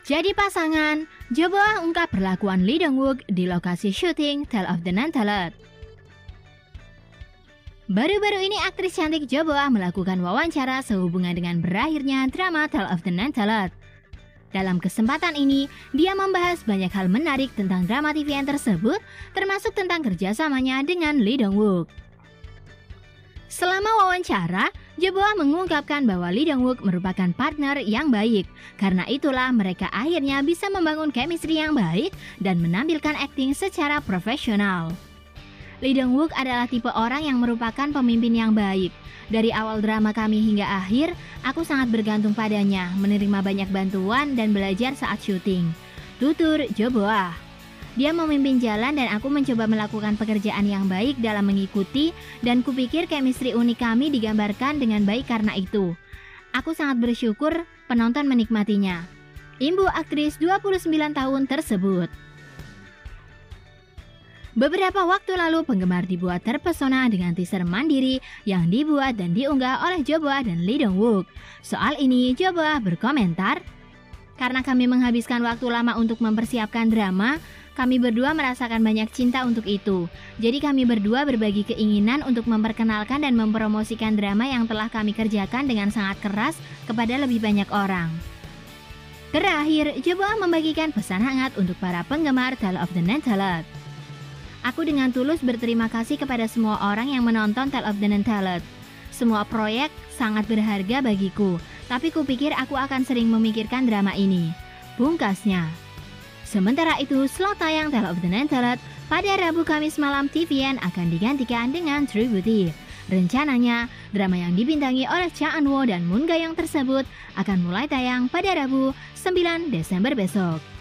Jadi pasangan, Jo Bo-ah ungkap perlakuan Lee Dong-wook di lokasi syuting Tale of the Nantalot. Baru-baru ini aktris cantik Jo Bo-ah melakukan wawancara sehubungan dengan berakhirnya drama Tale of the Nantalot. Dalam kesempatan ini, dia membahas banyak hal menarik tentang drama TVN tersebut, termasuk tentang kerjasamanya dengan Lee Dong-wook. Selama wawancara, Jo Bo-ah mengungkapkan bahwa Lee Dong-wook merupakan partner yang baik. Karena itulah mereka akhirnya bisa membangun chemistry yang baik dan menampilkan akting secara profesional. Lee Dong-wook adalah tipe orang yang merupakan pemimpin yang baik. Dari awal drama kami hingga akhir, aku sangat bergantung padanya, menerima banyak bantuan dan belajar saat syuting. Tutur Jo Bo-ah. Dia memimpin jalan dan aku mencoba melakukan pekerjaan yang baik dalam mengikuti, dan kupikir chemistry unik kami digambarkan dengan baik karena itu. Aku sangat bersyukur penonton menikmatinya. Imbu aktris 29 tahun tersebut. Beberapa waktu lalu penggemar dibuat terpesona dengan teaser mandiri yang dibuat dan diunggah oleh Jo Bo-ah dan Lee Dong-wook. Soal ini Jo Bo-ah berkomentar, "Karena kami menghabiskan waktu lama untuk mempersiapkan drama, kami berdua merasakan banyak cinta untuk itu. Jadi kami berdua berbagi keinginan untuk memperkenalkan dan mempromosikan drama yang telah kami kerjakan dengan sangat keras kepada lebih banyak orang." Terakhir, Jo Bo-ah membagikan pesan hangat untuk para penggemar Tale of the Nantalot. "Aku dengan tulus berterima kasih kepada semua orang yang menonton Tale of the Nantalot. Semua proyek sangat berharga bagiku, tapi kupikir aku akan sering memikirkan drama ini," pungkasnya. Sementara itu, slot tayang Tale of the Nantalot pada Rabu Kamis malam TVN akan digantikan dengan True Beauty. Rencananya, drama yang dibintangi oleh Cha Eun-woo dan Moon Ga-young tersebut akan mulai tayang pada Rabu 9 Desember besok.